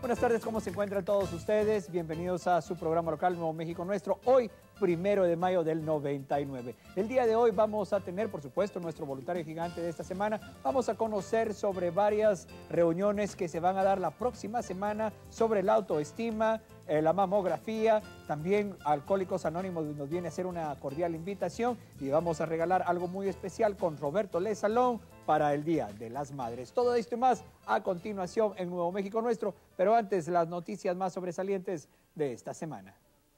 Buenas tardes, ¿cómo se encuentran todos ustedes? Bienvenidos a su programa local Nuevo México Nuestro, hoy 1 de mayo del 99. El día de hoy vamos a tener, por supuesto, nuestro voluntario gigante de esta semana. Vamos a conocer sobre varias reuniones que se van a dar la próxima semana sobre la autoestima, la mamografía, también Alcohólicos Anónimos nos viene a hacer una cordial invitación y vamos a regalar algo muy especial con Roberto Le Salón para el Día de las Madres. Todo esto y más a continuación en Nuevo México Nuestro, pero antes las noticias más sobresalientes de esta semana.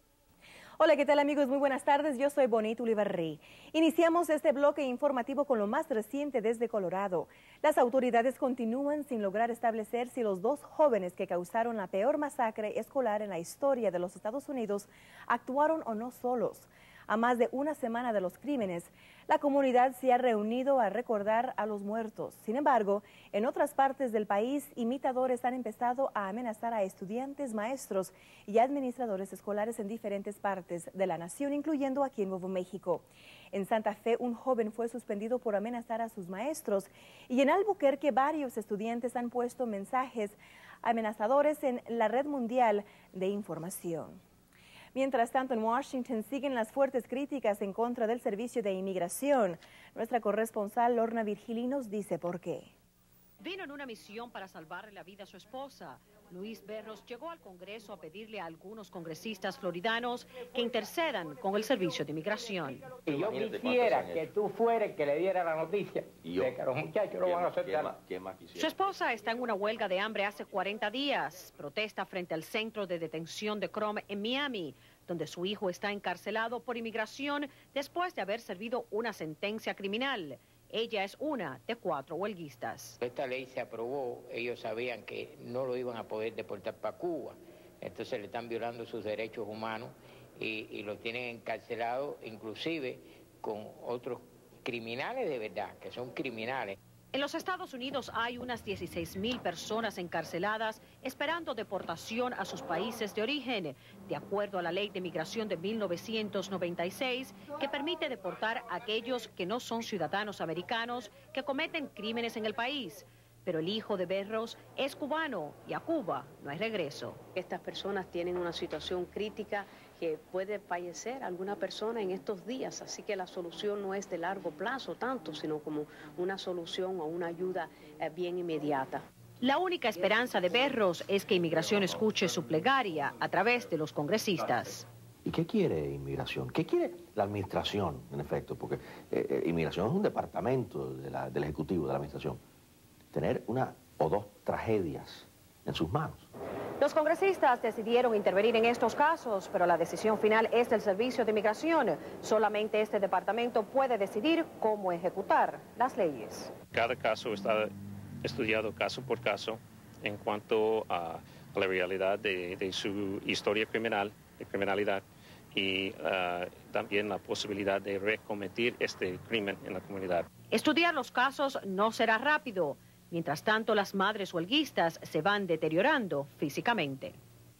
Hola, ¿qué tal amigos? Muy buenas tardes, yo soy Bonita Ulibarri. Iniciamos este bloque informativo con lo más reciente desde Colorado. Las autoridades continúan sin lograr establecer si los dos jóvenes que causaron la peor masacre escolar en la historia de los Estados Unidos actuaron o no solos. A más de una semana de los crímenes, la comunidad se ha reunido a recordar a los muertos. Sin embargo, en otras partes del país, imitadores han empezado a amenazar a estudiantes, maestros y administradores escolares en diferentes partes de la nación, incluyendo aquí en Nuevo México. En Santa Fe, un joven fue suspendido por amenazar a sus maestros y en Albuquerque varios estudiantes han puesto mensajes amenazadores en la red mundial de información. Mientras tanto, en Washington siguen las fuertes críticas en contra del Servicio de Inmigración. Nuestra corresponsal Lorna Virgilinos dice por qué. Vino en una misión para salvarle la vida a su esposa. Luis Berros llegó al Congreso a pedirle a algunos congresistas floridanos que intercedan con el Servicio de Inmigración. Y yo quisiera que tú fueras que le diera la noticia de que los muchachos no van a aceptar. Su esposa está en una huelga de hambre hace 40 días. Protesta frente al centro de detención de Crom en Miami, donde su hijo está encarcelado por inmigración después de haber servido una sentencia criminal. Ella es una de 4 huelguistas. Esta ley se aprobó, ellos sabían que no lo iban a poder deportar para Cuba, entonces le están violando sus derechos humanos y lo tienen encarcelado, inclusive con otros criminales de verdad, que son criminales. En los Estados Unidos hay unas 16,000 personas encarceladas esperando deportación a sus países de origen, de acuerdo a la Ley de Migración de 1996, que permite deportar a aquellos que no son ciudadanos americanos que cometen crímenes en el país. Pero el hijo de Berros es cubano y a Cuba no hay regreso. Estas personas tienen una situación crítica que puede fallecer alguna persona en estos días, así que la solución no es de largo plazo tanto, sino como una solución o una ayuda bien inmediata. La única esperanza de Berros es que Inmigración escuche su plegaria a través de los congresistas. ¿Y qué quiere Inmigración? ¿Qué quiere la Administración, en efecto? Porque Inmigración es un departamento del Ejecutivo, de la Administración. Tener una o dos tragedias en sus manos. Los congresistas decidieron intervenir en estos casos, pero la decisión final es del Servicio de Inmigración. Solamente este departamento puede decidir cómo ejecutar las leyes. Cada caso está estudiado caso por caso en cuanto a la realidad de su historia criminal, de criminalidad, y también la posibilidad de recometer este crimen en la comunidad. Estudiar los casos no será rápido. Mientras tanto, las madres huelguistas se van deteriorando físicamente.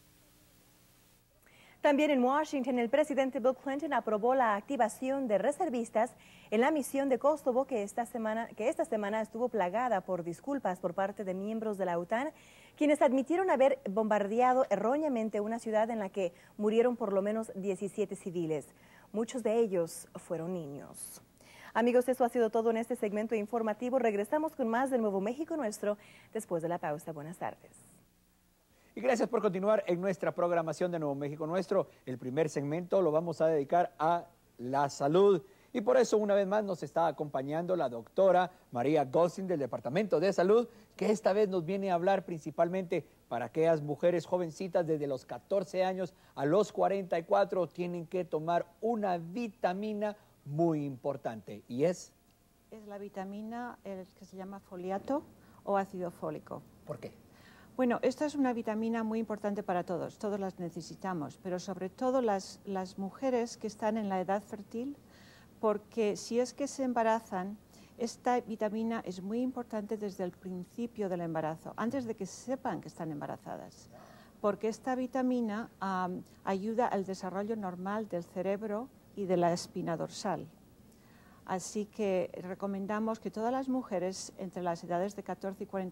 También en Washington, el presidente Bill Clinton aprobó la activación de reservistas en la misión de Kosovo que esta semana estuvo plagada por disculpas por parte de miembros de la OTAN, quienes admitieron haber bombardeado erróneamente una ciudad en la que murieron por lo menos 17 civiles. Muchos de ellos fueron niños. Amigos, eso ha sido todo en este segmento informativo. Regresamos con más de Nuevo México Nuestro después de la pausa. Buenas tardes. Y gracias por continuar en nuestra programación de Nuevo México Nuestro. El primer segmento lo vamos a dedicar a la salud. Y por eso una vez más nos está acompañando la doctora María Goldstein del Departamento de Salud, que esta vez nos viene a hablar principalmente para aquellas mujeres jovencitas desde los 14 años a los 44 tienen que tomar una vitamina muy importante, y es la vitamina que se llama foliato o ácido fólico. ¿Por qué? Bueno, esta es una vitamina muy importante para todos las necesitamos, pero sobre todo las mujeres que están en la edad fértil, porque si es que se embarazan, esta vitamina es muy importante desde el principio del embarazo, antes de que sepan que están embarazadas, porque esta vitamina ayuda al desarrollo normal del cerebro y de la espina dorsal. Así que recomendamos que todas las mujeres entre las edades de 14 y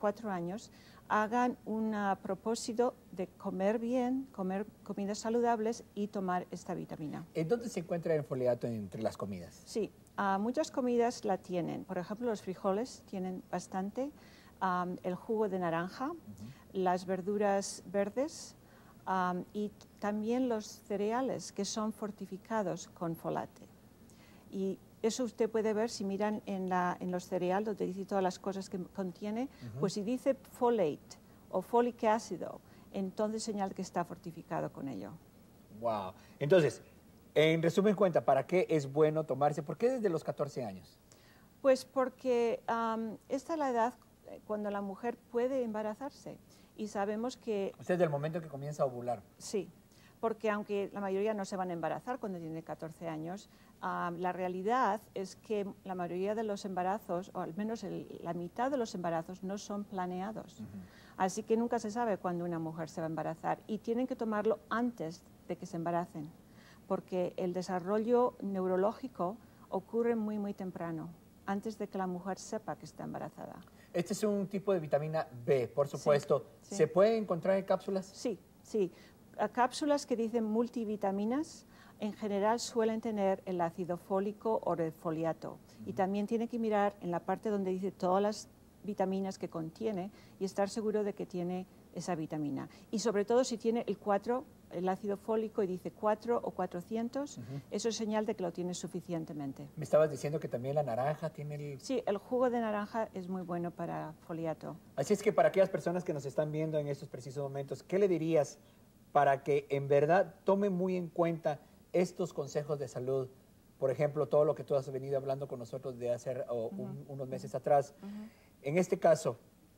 4 años, hagan un propósito de comer bien, comer comidas saludables y tomar esta vitamina. ¿En dónde se encuentra el foliato entre las comidas? Sí, muchas comidas la tienen. Por ejemplo, los frijoles tienen bastante, el jugo de naranja, las verduras verdes y también los cereales que son fortificados con folate. Y eso usted puede ver si miran en los cereales, donde dice todas las cosas que contiene, pues si dice folate o folic acid, entonces señala que está fortificado con ello. Wow. Entonces, en resumen cuenta, ¿para qué es bueno tomarse? ¿Por qué desde los 14 años? Pues porque esta es la edad cuando la mujer puede embarazarse y sabemos que... O sea, desde el momento que comienza a ovular. Sí, porque aunque la mayoría no se van a embarazar cuando tienen 14 años, la realidad es que la mayoría de los embarazos, o al menos la mitad de los embarazos, no son planeados. Así que nunca se sabe cuándo una mujer se va a embarazar y tienen que tomarlo antes de que se embaracen, porque el desarrollo neurológico ocurre muy, muy temprano, antes de que la mujer sepa que está embarazada. Este es un tipo de vitamina B, por supuesto. Sí. ¿Se puede encontrar en cápsulas? Sí, sí. Cápsulas que dicen multivitaminas en general suelen tener el ácido fólico o el foliato. Y también tiene que mirar en la parte donde dice todas las vitaminas que contiene y estar seguro de que tiene esa vitamina. Y sobre todo si tiene el ácido fólico y dice 4 o 400, eso es señal de que lo tiene suficientemente. Me estabas diciendo que también la naranja tiene el... Sí, el jugo de naranja es muy bueno para foliato. Así es que para aquellas personas que nos están viendo en estos precisos momentos, ¿qué le dirías para que en verdad tomen muy en cuenta estos consejos de salud? Por ejemplo, todo lo que tú has venido hablando con nosotros de hace unos meses atrás. En este caso,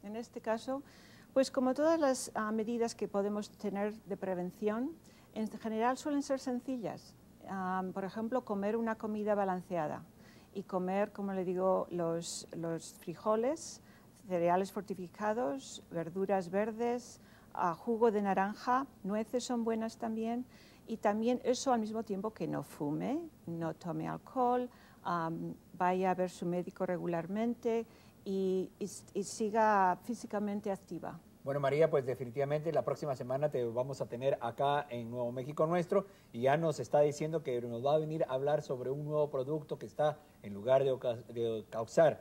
pues como todas las medidas que podemos tener de prevención, en general suelen ser sencillas. Por ejemplo, comer una comida balanceada y comer, como le digo, los frijoles, cereales fortificados, verduras verdes, jugo de naranja, nueces son buenas también, y también eso al mismo tiempo que no fume, no tome alcohol, vaya a ver su médico regularmente y siga físicamente activa. Bueno, María, pues definitivamente la próxima semana te vamos a tener acá en Nuevo México Nuestro y ya nos está diciendo que nos va a venir a hablar sobre un nuevo producto que está, en lugar de causar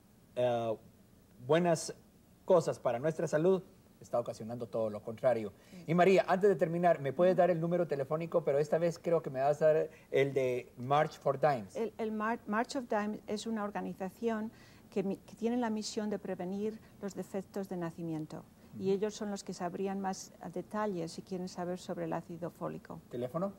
buenas cosas para nuestra salud, está ocasionando todo lo contrario. Y María, antes de terminar, ¿me puedes dar el número telefónico? Pero esta vez creo que me vas a dar el de March for Dimes. El March of Dimes es una organización que tiene la misión de prevenir los defectos de nacimiento. Y ellos son los que sabrían más detalles si quieren saber sobre el ácido fólico. ¿Teléfono?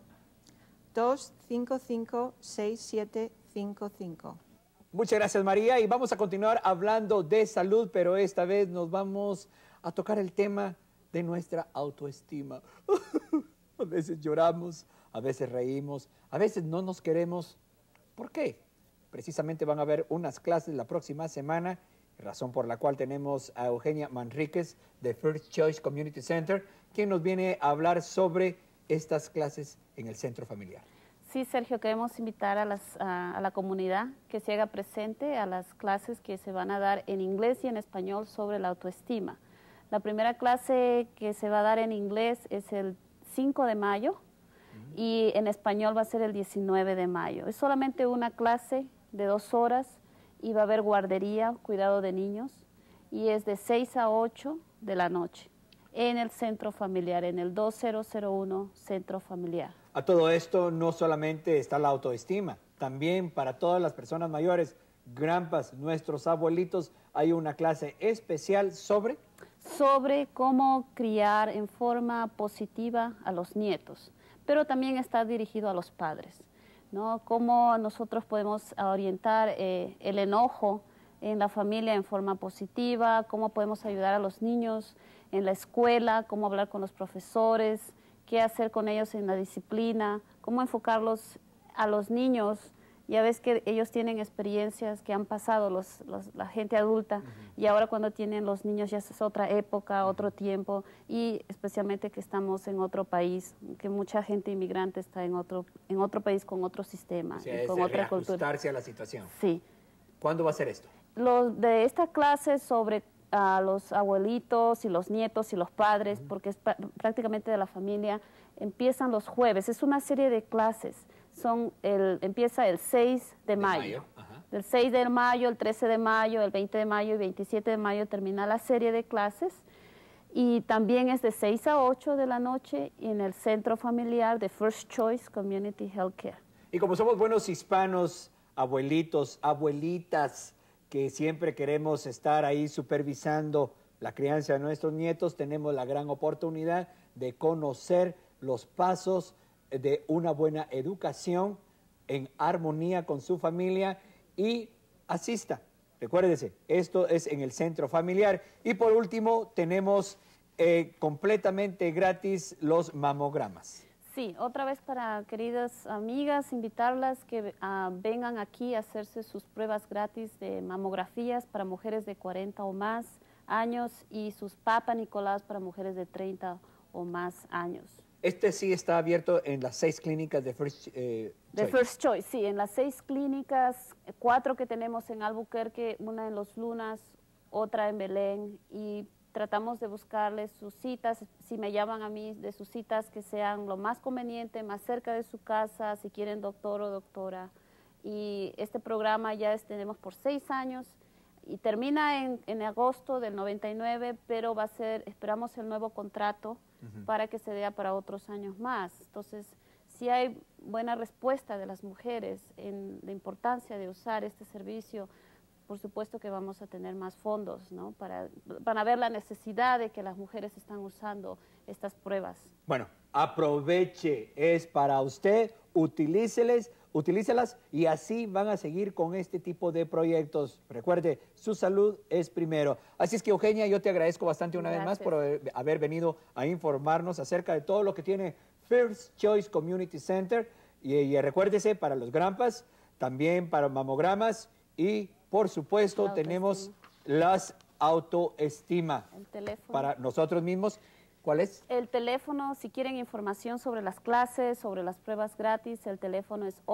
255-6755. Muchas gracias, María. Y vamos a continuar hablando de salud, pero esta vez nos vamos a tocar el tema de nuestra autoestima. A veces lloramos, a veces reímos, a veces no nos queremos. ¿Por qué? Precisamente van a haber unas clases la próxima semana, razón por la cual tenemos a Eugenia Manríquez de First Choice Community Center, quien nos viene a hablar sobre estas clases en el centro familiar. Sí, Sergio, queremos invitar a la comunidad que se haga presente a las clases que se van a dar en inglés y en español sobre la autoestima. La primera clase que se va a dar en inglés es el 5 de mayo y en español va a ser el 19 de mayo. Es solamente una clase de 2 horas y va a haber guardería, cuidado de niños, y es de 6 a 8 de la noche en el centro familiar, en el 2001 Centro Familiar. A todo esto no solamente está la autoestima, también para todas las personas mayores, granpas, nuestros abuelitos, hay una clase especial sobre cómo criar en forma positiva a los nietos, pero también está dirigido a los padres, ¿no? Cómo nosotros podemos orientar el enojo en la familia en forma positiva, cómo podemos ayudar a los niños en la escuela, cómo hablar con los profesores, qué hacer con ellos en la disciplina, cómo enfocarlos a los niños. Ya ves que ellos tienen experiencias que han pasado la gente adulta y ahora cuando tienen los niños ya es otra época, otro tiempo y especialmente que estamos en otro país, que mucha gente inmigrante está en otro país con otro sistema, o sea, y con otra cultura. Reajustarse a la situación. Sí. ¿Cuándo va a ser esto? De esta clase sobre a los abuelitos y los nietos y los padres, porque es prácticamente de la familia, empiezan los jueves. Es una serie de clases. Empieza el 6 de mayo. El 6 de mayo, el 13 de mayo, el 20 de mayo y 27 de mayo termina la serie de clases. Y también es de 6 a 8 de la noche en el centro familiar de First Choice Community Healthcare. Y como somos buenos hispanos, abuelitos, abuelitas, que siempre queremos estar ahí supervisando la crianza de nuestros nietos, tenemos la gran oportunidad de conocer los pasos de una buena educación en armonía con su familia y asista. Recuérdese, esto es en el centro familiar. Y por último, tenemos completamente gratis los mamogramas. Sí, otra vez para queridas amigas, invitarlas que vengan aquí a hacerse sus pruebas gratis de mamografías para mujeres de 40 o más años y sus Papa Nicolás para mujeres de 30 o más años. Este sí está abierto en las 6 clínicas de First De First Choice, sí, en las 6 clínicas, 4 que tenemos en Albuquerque, una en Los Lunas, otra en Belén, y tratamos de buscarles sus citas, si me llaman a mí, de sus citas que sean lo más conveniente, más cerca de su casa, si quieren doctor o doctora. Y este programa ya tenemos por 6 años y termina en agosto del 99, pero va a ser, esperamos el nuevo contrato para que se dé para otros años más. Entonces, si hay buena respuesta de las mujeres en la importancia de usar este servicio, por supuesto que vamos a tener más fondos, ¿no? Van a ver la necesidad de que las mujeres están usando estas pruebas. Bueno, aproveche, es para usted, utilícelas y así van a seguir con este tipo de proyectos. Recuerde, su salud es primero. Así es que, Eugenia, yo te agradezco bastante una vez más por haber venido a informarnos acerca de todo lo que tiene First Choice Community Center. Y recuérdese, para los grampas, también para mamogramas y, por supuesto, tenemos las autoestima para nosotros mismos. ¿Cuál es? El teléfono, si quieren información sobre las clases, sobre las pruebas gratis, el teléfono es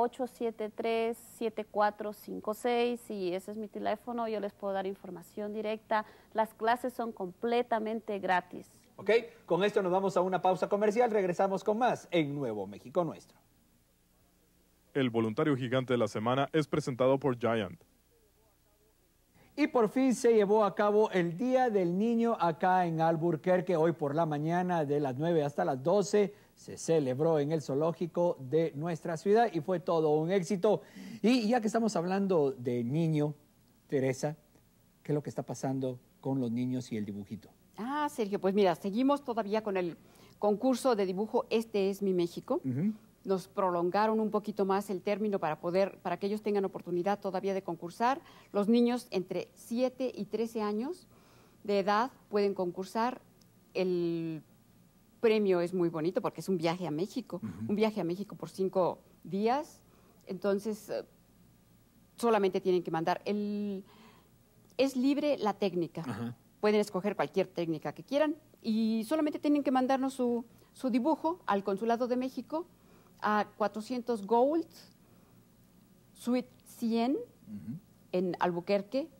873-7456 y ese es mi teléfono, yo les puedo dar información directa. Las clases son completamente gratis. Ok, con esto nos vamos a una pausa comercial, regresamos con más en Nuevo México Nuestro. El voluntario gigante de la semana es presentado por Giant. Y por fin se llevó a cabo el Día del Niño acá en Albuquerque. Hoy por la mañana de las 9 hasta las 12 se celebró en el zoológico de nuestra ciudad y fue todo un éxito. Y ya que estamos hablando de niño, Teresa, ¿qué es lo que está pasando con los niños y el dibujito? Sergio, pues mira, seguimos todavía con el concurso de dibujo Este es mi México. Nos prolongaron un poquito más el término para que ellos tengan oportunidad todavía de concursar. Los niños entre 7 y 13 años de edad pueden concursar. El premio es muy bonito porque es un viaje a México, un viaje a México por 5 días. Entonces, solamente tienen que mandar. Es libre la técnica. Pueden escoger cualquier técnica que quieran y solamente tienen que mandarnos su dibujo al Consulado de México a 400 Gold, Suite 100, en Albuquerque,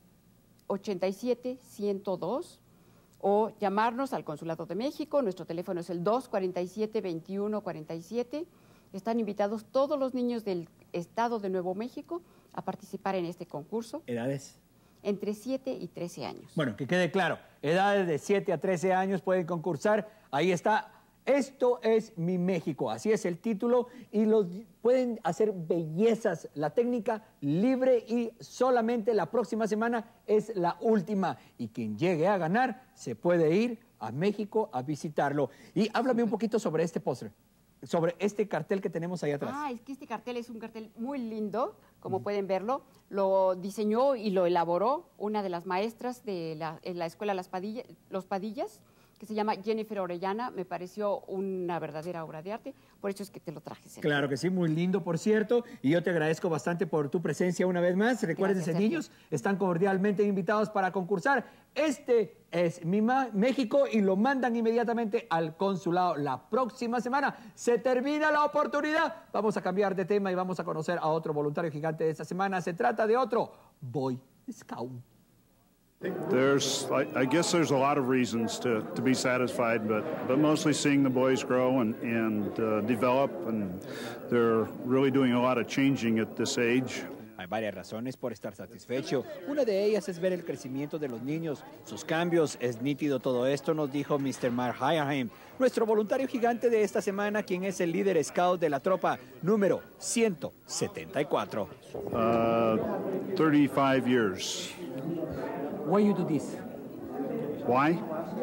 87-102, o llamarnos al Consulado de México. Nuestro teléfono es el 247-2147. Están invitados todos los niños del estado de Nuevo México a participar en este concurso. ¿Edades? Entre 7 y 13 años. Bueno, que quede claro, edades de 7 a 13 años pueden concursar. Ahí está. Esto es mi México, así es el título, y pueden hacer bellezas. La técnica libre y solamente la próxima semana es la última. Y quien llegue a ganar se puede ir a México a visitarlo. Y háblame un poquito sobre este póster, sobre este cartel que tenemos ahí atrás. Es que este cartel es un cartel muy lindo, como pueden verlo. Lo diseñó y lo elaboró una de las maestras de la escuela Los Padillas, que se llama Jennifer Orellana. Me pareció una verdadera obra de arte, por eso es que te lo traje, Sergio. Claro que sí, muy lindo, por cierto, y yo te agradezco bastante por tu presencia una vez más. Recuérdense, niños, están cordialmente invitados para concursar. Este es mi México y lo mandan inmediatamente al consulado. La próxima semana se termina la oportunidad. Vamos a cambiar de tema y vamos a conocer a otro voluntario gigante de esta semana. Se trata de otro Boy Scout. I guess there's a lot of reasons to be satisfied, but mostly seeing the boys grow and develop, and they're really doing a lot of changing at this age. Hay varias razones por estar satisfecho. Una de ellas es ver el crecimiento de los niños, sus cambios. Es nítido todo esto, nos dijo Mr. Arc-Hive, nuestro voluntario gigante de esta semana, quien es el líder scout de la tropa número 174. 35 years. Why you do this? Why?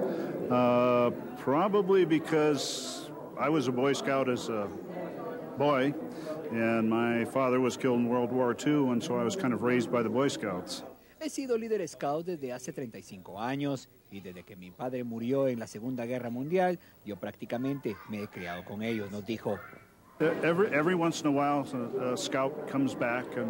Probably because I was a Boy Scout as a boy, and my father was killed in World War II, and so I was kind of raised by the Boy Scouts. He sido líder scout desde hace 35 años y desde que mi padre murió en la Segunda Guerra Mundial, yo prácticamente me he criado con ellos, nos dijo. Every once in a while, a scout comes back and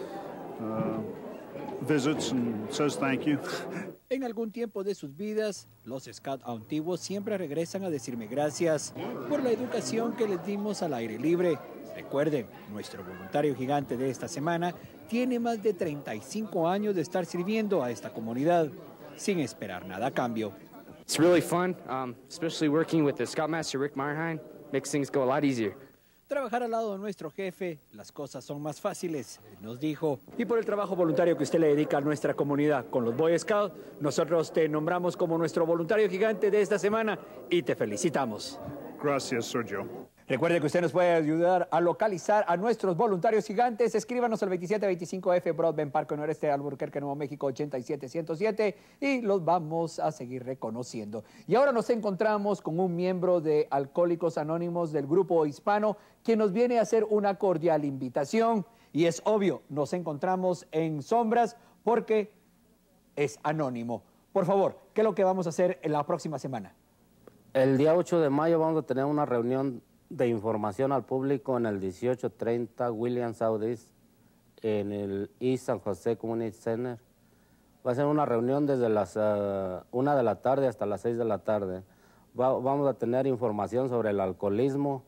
visits and says thank you. En algún tiempo de sus vidas, los scouts antiguos siempre regresan a decirme gracias por la educación que les dimos al aire libre. Recuerden, nuestro voluntario gigante de esta semana tiene más de 35 años de estar sirviendo a esta comunidad sin esperar nada a cambio. It's really fun, especially working with the Scoutmaster Rick Marheim. Makes things go a lot easier. Trabajar al lado de nuestro jefe, las cosas son más fáciles, nos dijo. Y por el trabajo voluntario que usted le dedica a nuestra comunidad con los Boy Scouts, nosotros te nombramos como nuestro voluntario gigante de esta semana y te felicitamos. Gracias, Sergio. Recuerde que usted nos puede ayudar a localizar a nuestros voluntarios gigantes. Escríbanos al 2725F Broadbent Parque Noreste, Albuquerque, Nuevo México 87107 y los vamos a seguir reconociendo. Y ahora nos encontramos con un miembro de Alcohólicos Anónimos del grupo hispano que nos viene a hacer una cordial invitación. Y es obvio, nos encontramos en sombras porque es anónimo. Por favor, ¿qué es lo que vamos a hacer en la próxima semana? El día 8 de mayo vamos a tener una reunión de información al público en el 1830 William South East, en el East San José Community Center. Va a ser una reunión desde las 1 de la tarde hasta las 6 de la tarde. Vamos a tener información sobre el alcoholismo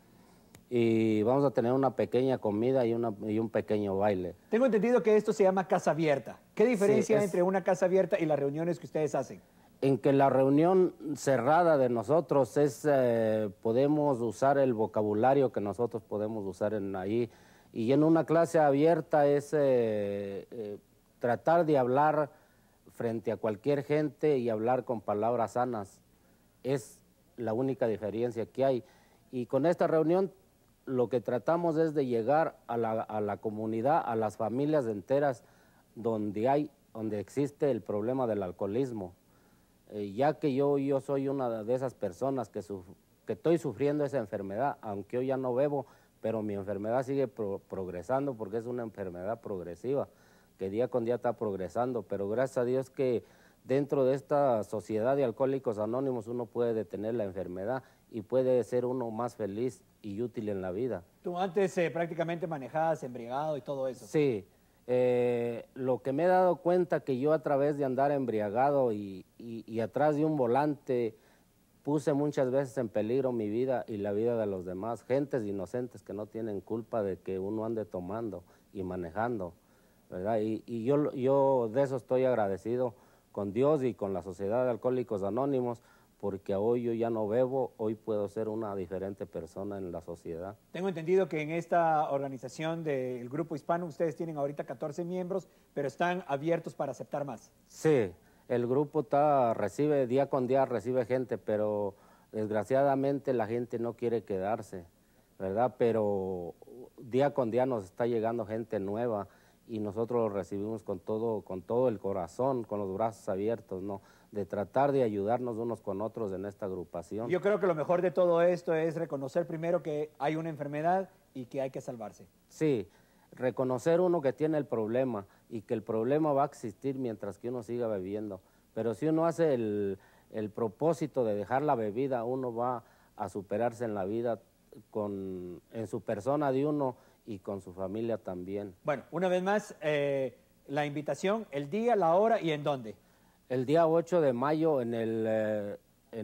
y vamos a tener una pequeña comida y un pequeño baile. Tengo entendido que esto se llama casa abierta. ¿Qué diferencia Sí, entre una casa abierta y las reuniones que ustedes hacen? En que la reunión cerrada de nosotros es, podemos usar el vocabulario que nosotros podemos usar ahí. Y en una clase abierta es tratar de hablar frente a cualquier gente y hablar con palabras sanas. Es la única diferencia que hay. Y con esta reunión lo que tratamos es de llegar a la comunidad, a las familias enteras donde existe el problema del alcoholismo. Ya que yo soy una de esas personas que estoy sufriendo esa enfermedad, aunque yo ya no bebo, pero mi enfermedad sigue progresando porque es una enfermedad progresiva, que día con día está progresando, pero gracias a Dios que dentro de esta sociedad de Alcohólicos Anónimos uno puede detener la enfermedad y puede ser uno más feliz y útil en la vida. Tú antes prácticamente manejabas embriagado y todo eso. Sí. Lo que me he dado cuenta que yo a través de andar embriagado y atrás de un volante puse muchas veces en peligro mi vida y la vida de los demás, gentes inocentes que no tienen culpa de que uno ande tomando y manejando, ¿verdad? Y yo de eso estoy agradecido con Dios y con la Sociedad de Alcohólicos Anónimos, porque hoy yo ya no bebo, hoy puedo ser una diferente persona en la sociedad. Tengo entendido que en esta organización del Grupo Hispano ustedes tienen ahorita 14 miembros, pero están abiertos para aceptar más. Sí, el grupo recibe, día con día recibe gente, pero desgraciadamente la gente no quiere quedarse, ¿verdad? Pero día con día nos está llegando gente nueva y nosotros lo recibimos con todo el corazón, con los brazos abiertos, ¿no? De tratar de ayudarnos unos con otros en esta agrupación. Yo creo que lo mejor de todo esto es reconocer primero que hay una enfermedad y que hay que salvarse. Sí, reconocer uno que tiene el problema y que el problema va a existir mientras que uno siga bebiendo. Pero si uno hace el propósito de dejar la bebida, uno va a superarse en la vida en su persona de uno y con su familia también. Bueno, una vez más, la invitación, el día, la hora y en dónde. El día 8 de mayo en el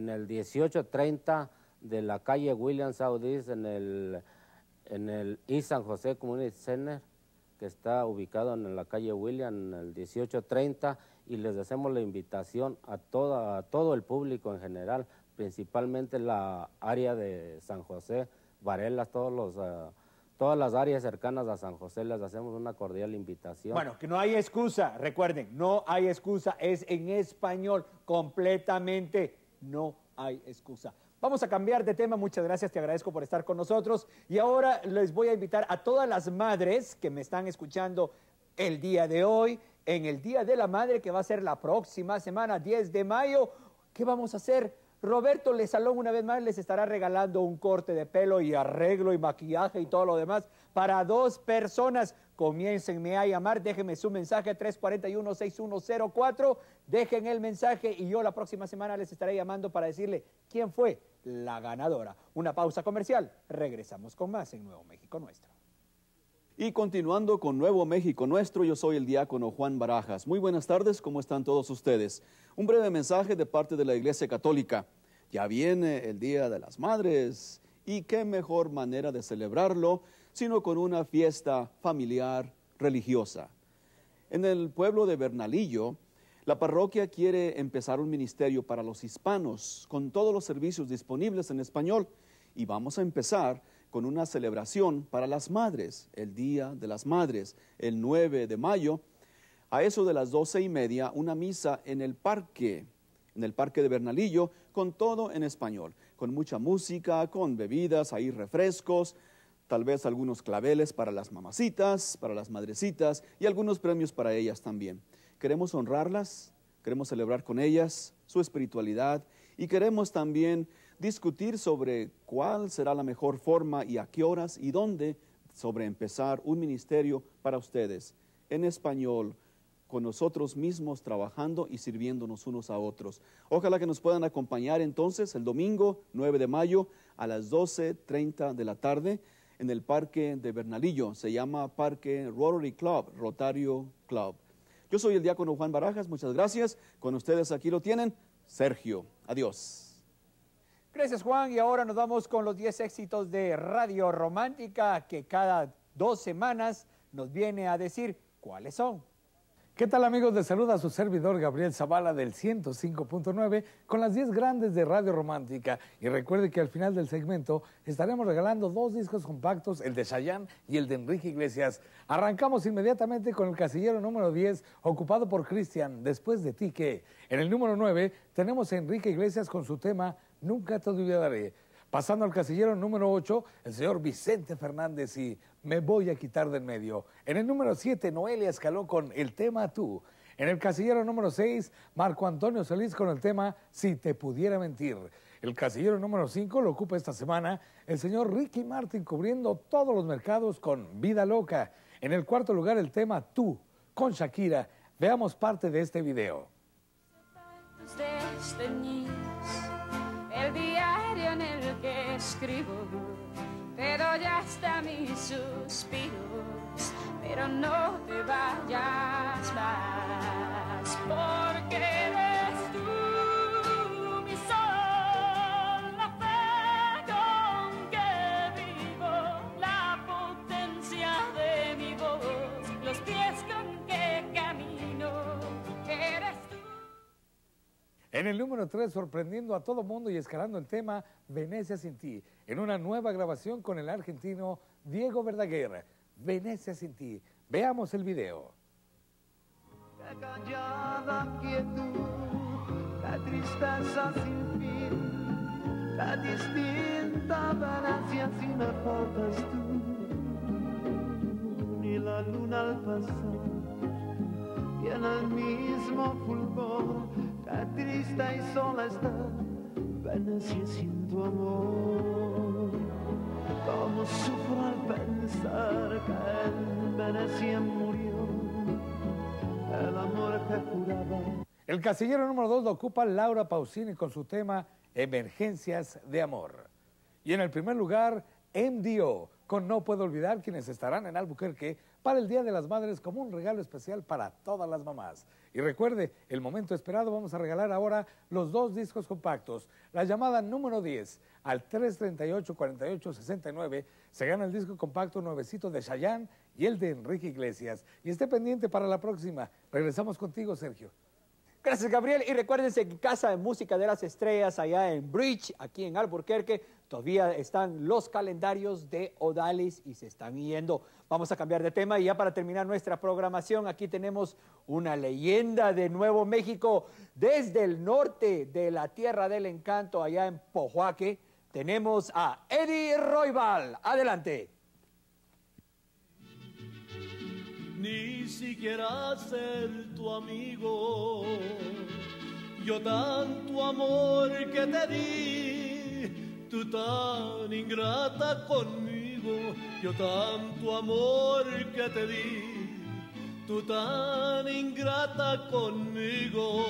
1830 de la calle William South East en el East San José Community Center, que está ubicado en la calle William, en el 1830, y les hacemos la invitación a todo el público en general, principalmente la área de San José, Varelas, todas las áreas cercanas a San José, les hacemos una cordial invitación. Bueno, que no hay excusa, recuerden, no hay excusa, es en español, completamente no hay excusa. Vamos a cambiar de tema, muchas gracias, te agradezco por estar con nosotros. Y ahora les voy a invitar a todas las madres que me están escuchando el día de hoy, en el Día de la Madre, que va a ser la próxima semana, 10 de mayo. ¿Qué vamos a hacer? Roberto Lesalón una vez más les estará regalando un corte de pelo y arreglo y maquillaje y todo lo demás para 2 personas. Comiéncenme a llamar, déjenme su mensaje 341-6104, dejen el mensaje y yo la próxima semana les estaré llamando para decirle quién fue la ganadora. Una pausa comercial, regresamos con más en Nuevo México Nuestro. Y continuando con Nuevo México Nuestro, yo soy el diácono Juan Barajas. Muy buenas tardes, ¿cómo están todos ustedes? Un breve mensaje de parte de la Iglesia Católica. Ya viene el Día de las Madres y qué mejor manera de celebrarlo sino con una fiesta familiar religiosa. En el pueblo de Bernalillo, la parroquia quiere empezar un ministerio para los hispanos con todos los servicios disponibles en español y vamos a empezar con una celebración para las madres, el Día de las Madres, el 9 de mayo, a eso de las 12:30, una misa en el parque de Bernalillo, con todo en español, con mucha música, con bebidas, ahí refrescos, tal vez algunos claveles para las mamacitas, para las madrecitas y algunos premios para ellas también. Queremos honrarlas, queremos celebrar con ellas su espiritualidad y queremos también discutir sobre cuál será la mejor forma y a qué horas y dónde sobre empezar un ministerio para ustedes en español, con nosotros mismos trabajando y sirviéndonos unos a otros. Ojalá que nos puedan acompañar entonces el domingo 9 de mayo a las 12:30 de la tarde en el Parque de Bernalillo. Se llama Parque Rotary Club, Rotario Club. Yo soy el diácono Juan Barajas, muchas gracias. Con ustedes aquí lo tienen, Sergio. Adiós. Gracias, Juan, y ahora nos vamos con los 10 éxitos de Radio Romántica que cada 2 semanas nos viene a decir cuáles son. ¿Qué tal, amigos? Les saluda su servidor Gabriel Zavala del 105.9 con las 10 grandes de Radio Romántica. Y recuerde que al final del segmento estaremos regalando 2 discos compactos, el de Chayanne y el de Enrique Iglesias. Arrancamos inmediatamente con el casillero número 10, ocupado por Cristian, Después de ti que. En el número 9 tenemos a Enrique Iglesias con su tema Nunca te olvidaré. Pasando al casillero número 8, el señor Vicente Fernández y Me voy a quitar del medio. En el número 7, Noelia Escaló con el tema Tú. En el casillero número 6, Marco Antonio Solís con el tema Si te pudiera mentir. El casillero número 5 lo ocupa esta semana el señor Ricky Martin cubriendo todos los mercados con Vida Loca. En el cuarto lugar, el tema Tú con Shakira. Veamos parte de este video. El diario en el que escribo, te doy hasta mis suspiros, pero no te vayas más, porque eres tú mi sol, la fe con que vivo, la potencia de mi voz, los pies con que camino, eres tú. En el número 3, sorprendiendo a todo mundo y escalando el tema Venecia sin ti, en una nueva grabación con el argentino Diego Verdaguer, Venecia sin ti. Veamos el video. Qué callada quietud, qué tristeza sin fin, qué distinta Venecia si me faltas tú. Ni la luna al pasar tiene el mismo fulgor. Qué triste y sola está Venecia sin tu amor. Cómo sufro al pensar que en Venecia murió el amor que juraba. El casillero número 2 lo ocupa Laura Pausini con su tema Emergencias de Amor. Y en el primer lugar, MDO, con No Puedo Olvidar, quienes estarán en Albuquerque para el Día de las Madres como un regalo especial para todas las mamás. Y recuerde, el momento esperado, vamos a regalar ahora los 2 discos compactos. La llamada número 10 al 338-4869 se gana el disco compacto nuevecito de Chayanne y el de Enrique Iglesias. Y esté pendiente para la próxima. Regresamos contigo, Sergio. Gracias, Gabriel. Y recuérdense que Casa de Música de las Estrellas, allá en Bridge, aquí en Albuquerque, todavía están los calendarios de Odalis y se están yendo. Vamos a cambiar de tema y ya para terminar nuestra programación, aquí tenemos una leyenda de Nuevo México. Desde el norte de la Tierra del Encanto, allá en Pojoaque, tenemos a Eddie Roybal. Adelante. Ni siquiera ser tu amigo, yo tanto amor que te di, tú tan ingrata conmigo, yo tanto amor que te di, tú tan ingrata conmigo.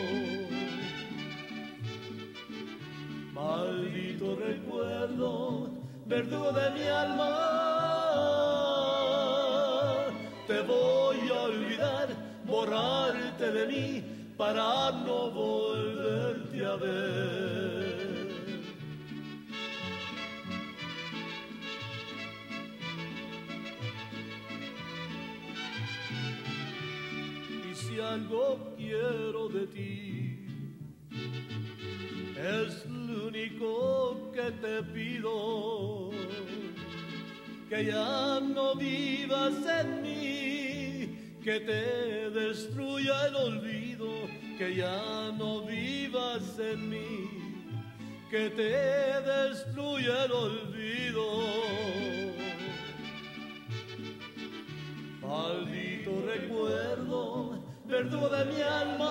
Maldito recuerdo, verdugo de mi alma, te voy a olvidar, borrarte de mí para no volverte a ver. Y si algo quiero de ti, es lo único que te pido, que ya no vivas en mí, que te destruya el olvido, que ya no vivas en mí, que te destruya el olvido. Maldito recuerdo, verdugo de mi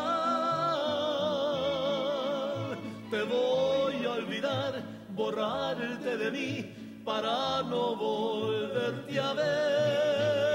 alma, te voy a olvidar, borrarte de mí, para no volverte a ver.